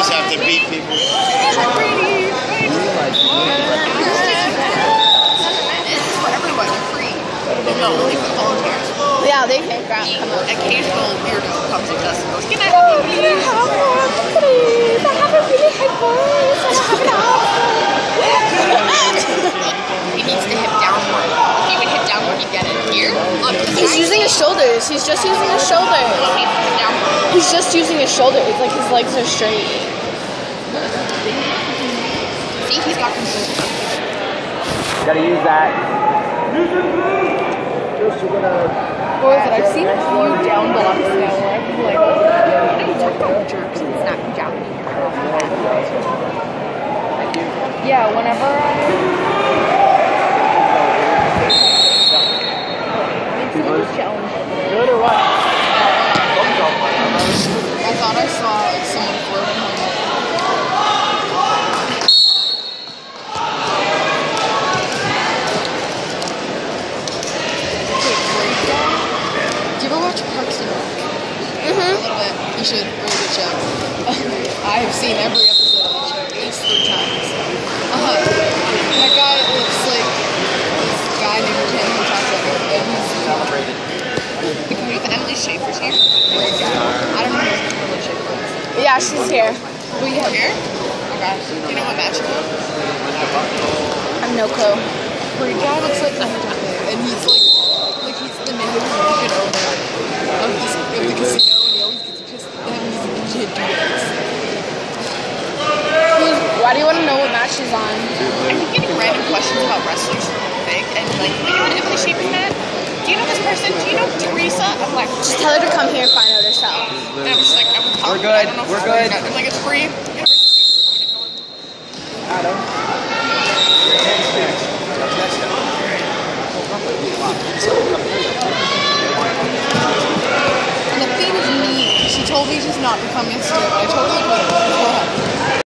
just have to beat people. No, only for volunteers. Yeah, they can grab. The occasional weirdo comes and does and goes, can I have one, please? I have a really high voice. I have an He needs to hip down more. If he would hip down more, he'd get it. Here, look. He's using his shoulders. He's just using his shoulders. He needs to hip down more. He's just using his shoulders. It's like his legs are straight. See, he's got control. Gotta use that. Boys, I've seen a few down blocks now where I've been like, you talk about jerks and snapping down here. yeah, whenever challenge. Good or what? I thought I saw like someone floating on that. Do you ever watch Parks and Rec? A little bit. You should. Really good show. I have seen every episode of the show at least 3 times. That guy looks like this guy named Ken who talks about it, and he's celebrated. The community with Emily Schaefer's here. Great guy. I don't know who Emily Schaefer is. Yeah, she's here. Who you have here? Okay. Do you know what match it was? I have no clue. Great guy looks like and he's like he's the neighborhood owner of the casino, and he always gets pissed at them. He's a kid dudes. Why do you want to know what match she's on? I keep getting random questions about wrestlers from Vic, and like, you know what Emily Schaefer's at? Do you know this person? Do you know Teresa? I'm like, Just tell her to come here and find out herself. and I was just like, I would call We're her, but I good. don't know if We're it's good. free. I'm like, it's free. Adam. And the thing is me. She told me just not to come yesterday, but I totally would have.